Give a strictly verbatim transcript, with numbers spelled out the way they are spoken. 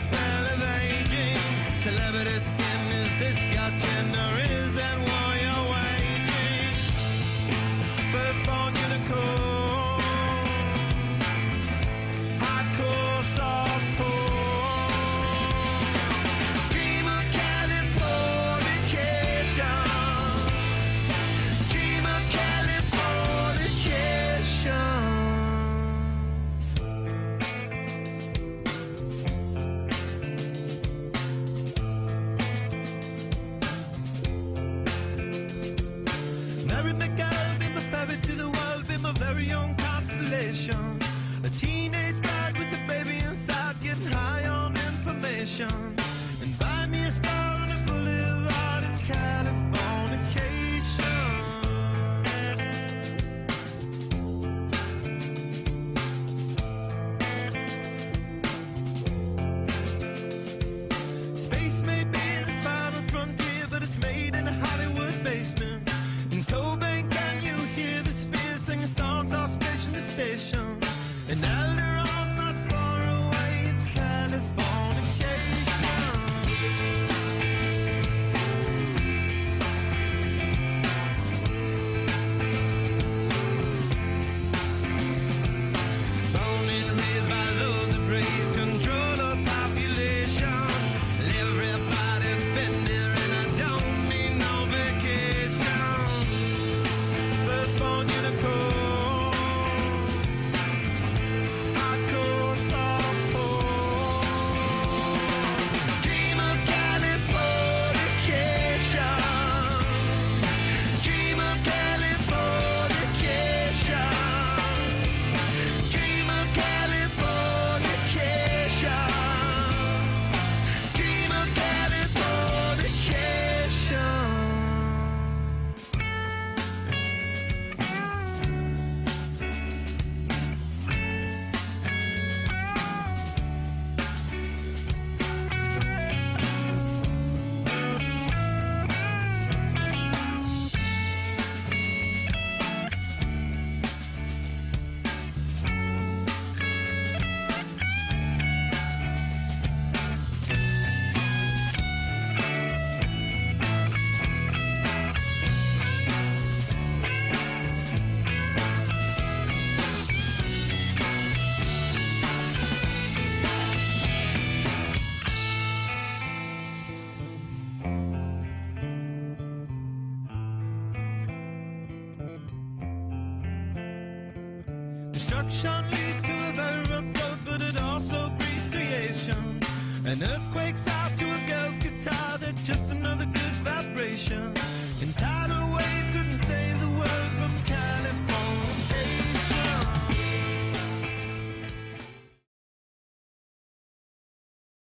smell of aging. Celebrity skin, is this your gender? Is that war you're waging? Firstborn unicorn, hardcore softcore. Dream of Californication, dream of Californication. Marry my girl, be my fairy to the world, be my very own constellation. A teenage bride with a baby inside, getting high on information. And buy me a star on a boulevard, it's Californication. Space may be the final frontier, but it's made in a Hollywood basement. In Cobain, can you hear the sphere singing songs off station to station? And Alderon's not far away, it's Californication. Born and raised by those that praise control of population. Everybody's been there and I don't need no vacation. Firstborn unicorn, hardcore softcore. Dream of Californication, dream of Californication, dream of Californication, dream of Californication. Destruction leads to a very rough road, but it also breeds creation. An earthquake's out to a girl's guitar that just